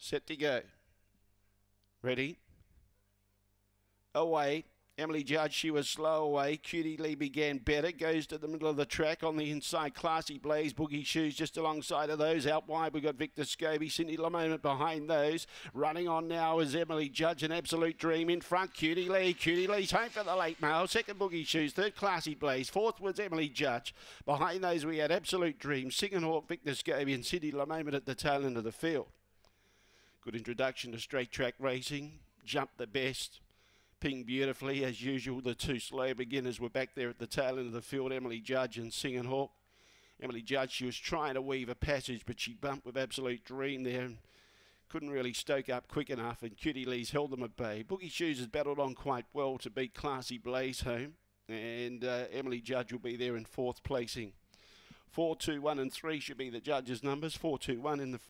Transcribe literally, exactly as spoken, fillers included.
Set to go. Ready. Away. Emily Judge, she was slow away. Cutie Lee began better. Goes to the middle of the track on the inside. Classy Blaze, Boogie Shoes just alongside of those. Out wide, we've got Victor Scobie. Cindy Lamont behind those. Running on now is Emily Judge, an Absolute Dream in front. Cutie Lee. Cutie Lee's home for the late mail. Second, Boogie Shoes. Third, Classy Blaze. Fourth was Emily Judge. Behind those, we had Absolute Dream, Singing Hawk, Victor Scobie and Cindy Lamont at the tail end of the field. Good introduction to straight track racing. Jumped the best. Pinged beautifully as usual. The two slow beginners were back there at the tail end of the field, Emily Judge and Singing Hawk. Emily Judge, she was trying to weave a passage, but she bumped with Absolute Dream there and couldn't really stoke up quick enough, and Cutie Lee's held them at bay. Boogie Shoes has battled on quite well to beat Classy Blaze home, and uh, Emily Judge will be there in fourth placing. four, two, one and three should be the judges' numbers. four, two, one in the